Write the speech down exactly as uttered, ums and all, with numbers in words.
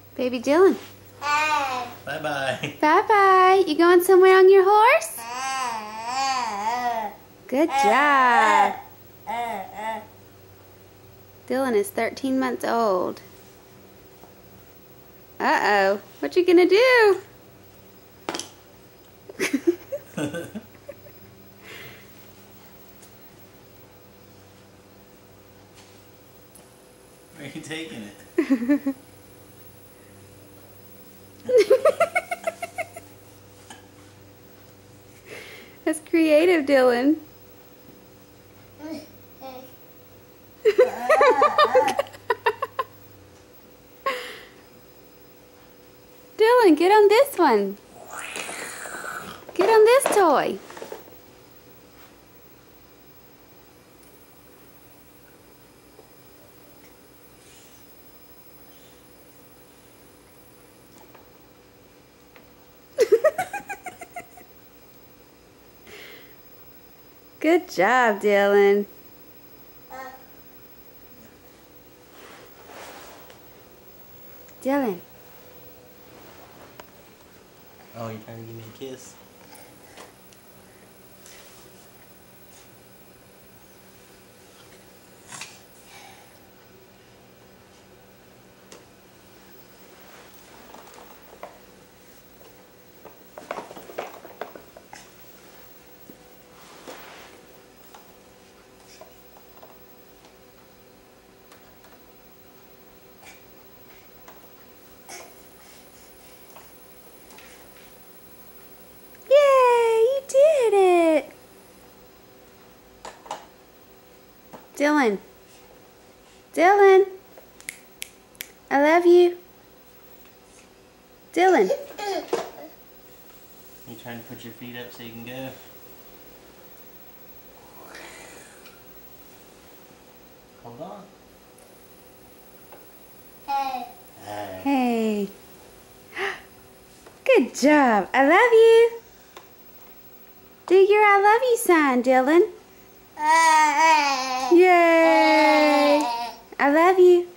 Baby Dylan. Bye-bye. Bye-bye. You going somewhere on your horse? Good job. Dylan is thirteen months old. Uh-oh. What you gonna do? Where are you taking it? That's creative, Dylan. Dylan, get on this one. Get on this toy. Good job, Dylan. Dylan. Oh, you're trying to give me a kiss? Dylan. Dylan. I love you. Dylan. You trying to put your feet up so you can go? Hold on. Hey. Hey. Hey. Good job. I love you. Do your I love you sign, Dylan. Yay! I love you.